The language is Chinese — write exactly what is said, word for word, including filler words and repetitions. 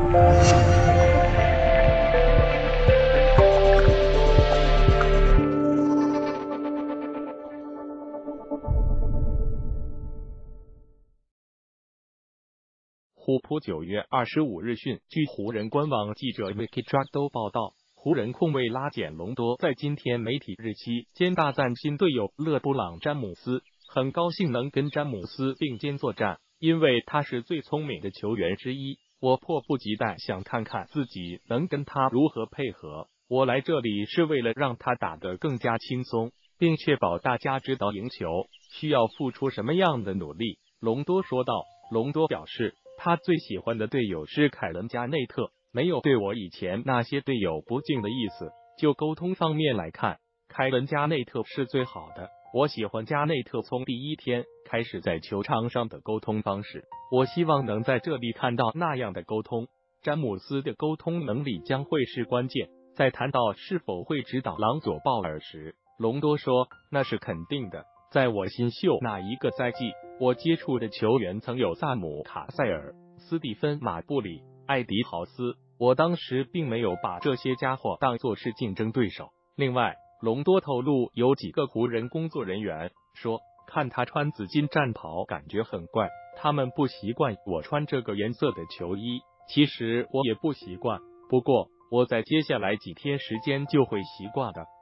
虎扑九月二十五日讯，据湖人官网记者 Wikidrado 报道，湖人控卫拉简·隆多在今天媒体日期间大赞新队友勒布朗·詹姆斯，很高兴能跟詹姆斯并肩作战，因为他是最聪明的球员之一，我迫不及待想看看自己能跟他如何配合。我来这里是为了让他打得更加轻松，并确保大家知道赢球需要付出什么样的努力，隆多说道。隆多表示，他最喜欢的队友是凯伦·加内特，没有对我以前那些队友不敬的意思。就沟通方面来看，凯伦·加内特是最好的。我喜欢加内特从第一天开始在球场上的沟通方式，我希望能在这里看到那样的沟通。詹姆斯的沟通能力将会是关键。在谈到是否会指导朗佐·鲍尔时，隆多说，那是肯定的。在我新秀那一个赛季，我接触的球员曾有萨姆·卡塞尔、斯蒂芬·马布里、艾迪·豪斯，我当时并没有把这些家伙当作是竞争对手。另外，隆多透露有几个湖人工作人员说，看他穿紫金战袍感觉很怪，他们不习惯我穿这个颜色的球衣，其实我也不习惯，不过我在接下来几天时间就会习惯的。